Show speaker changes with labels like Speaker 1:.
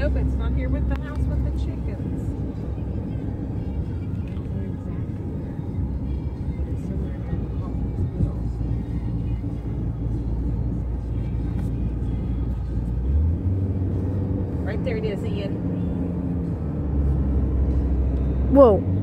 Speaker 1: Nope, it's not here with the house with the chickens. Right there it is, Ian.
Speaker 2: Whoa.